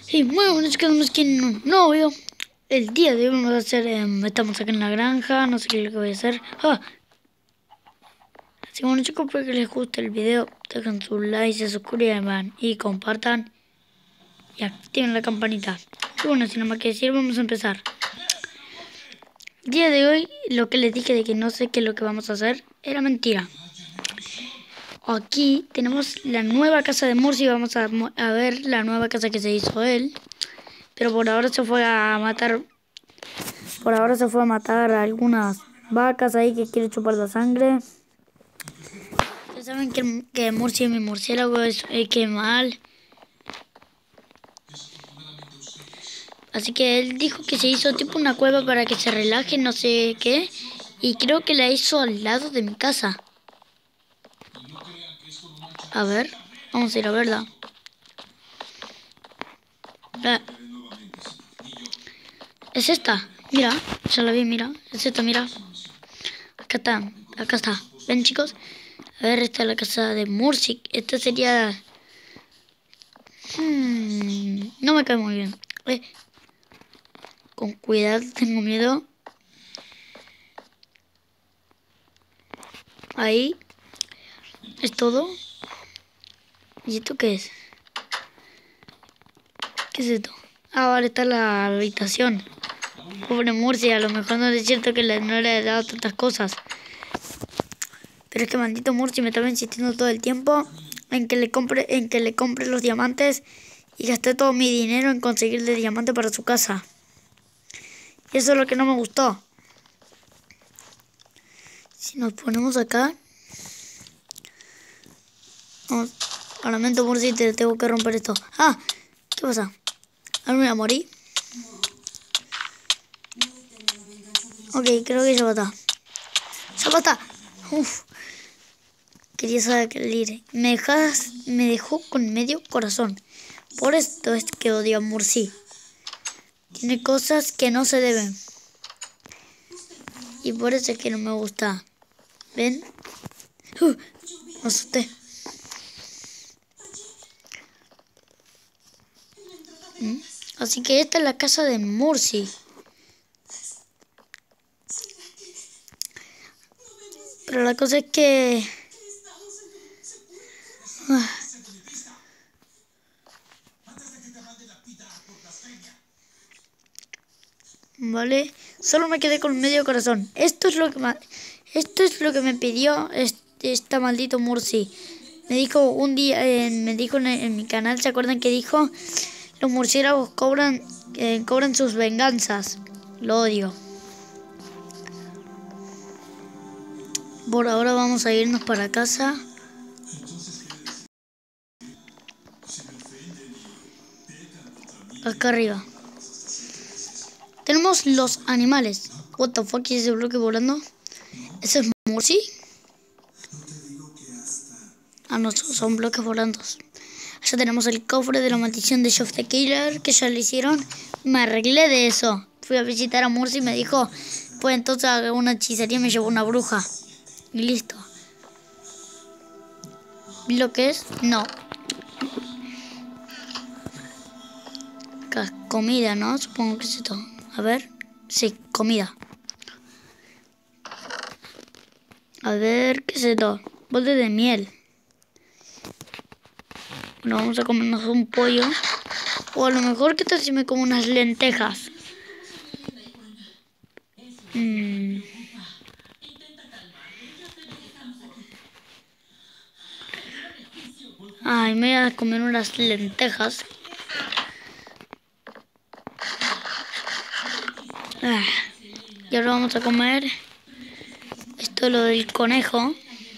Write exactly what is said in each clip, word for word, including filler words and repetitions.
Y muy buenos, quedamos aquí en un nuevo video. El día de hoy vamos a hacer, eh, estamos acá en la granja, no sé qué es lo que voy a hacer. Ah. Así que bueno chicos, espero que les guste el video, dejen su like, se suscriban y compartan. Y activen la campanita. Y bueno, sin nada más que decir, vamos a empezar. El día de hoy, lo que les dije de que no sé qué es lo que vamos a hacer, era mentira. Aquí tenemos la nueva casa de Murci, vamos a, a ver la nueva casa que se hizo él. Pero por ahora se fue a matar. Por ahora se fue a matar a algunas vacas ahí que quiere chupar la sangre. Ustedes saben que, que Murci es mi murciélago, es, es que mal. Así que él dijo que se hizo tipo una cueva para que se relaje, no sé qué. Y creo que la hizo al lado de mi casa. A ver, vamos a ir a verla. Ah. Es esta, mira, ya la vi, mira, es esta, mira. Acá está, acá está. ¿Ven chicos? A ver, esta es la casa de Murci. Esta sería... Hmm, no me cae muy bien. Eh, con cuidado, tengo miedo. Ahí. Es todo. ¿Y esto qué es? ¿Qué es esto? Ah, vale, está la habitación. Pobre Murci, a lo mejor no es cierto que le, no le he dado tantas cosas. Pero es que maldito Murci me estaba insistiendo todo el tiempo en que le compre, en que le compre los diamantes. Y gasté todo mi dinero en conseguirle diamante para su casa. Y eso es lo que no me gustó. Si nos ponemos acá... Vamos, lamento Murci, te tengo que romper esto. ¡Ah! ¿Qué pasa? Ahora me voy a morir. Ok, creo que ya basta. ¡Ya basta! Uf. Quería salir. Me dejas, me dejó con medio corazón. Por esto es que odio a Murci. Tiene cosas que no se deben. Y por eso es que no me gusta. ¿Ven? Uh, me asusté. ¿Mm? Así que esta es la casa de Murci. Pero la cosa es que... Ah. Vale, solo me quedé con medio corazón. Esto es lo que me, esto es lo que me pidió este, esta maldito Murci. Me dijo un día, eh, me dijo en, en mi canal, ¿se acuerdan que dijo? Los murciélagos cobran, eh, cobran sus venganzas. Lo odio. Por ahora vamos a irnos para casa. Acá arriba. Tenemos los animales. What the fuck, ¿es ese bloque volando? ¿Ese es Murci? Ah, no, son bloques volando. Ya tenemos el cofre de la maldición de Geoff the Killer, que ya lo hicieron. Me arreglé de eso. Fui a visitar a Murci y me dijo, pues entonces hago una hechicería y me llevó una bruja. Y listo. ¿Lo que es? No. Acá, comida, ¿no? Supongo que es esto. A ver. Sí, comida. A ver, ¿qué es esto? Bote de miel. Bueno, vamos a comernos un pollo. O a lo mejor, ¿qué tal si me como unas lentejas? Mm. Ay, me voy a comer unas lentejas. Ah. Y ahora vamos a comer esto, lo del conejo.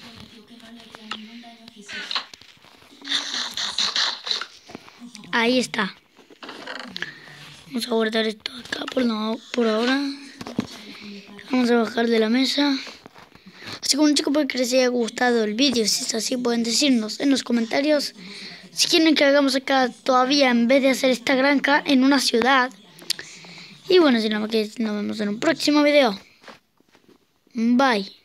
Ahí está. Vamos a guardar esto acá por, no, por ahora. Vamos a bajar de la mesa. Así que bueno chicos, espero que les haya gustado el vídeo. Si es así, pueden decirnos en los comentarios si quieren que hagamos acá todavía, en vez de hacer esta granja, en una ciudad. Y bueno, si no, nos vemos en un próximo video. Bye.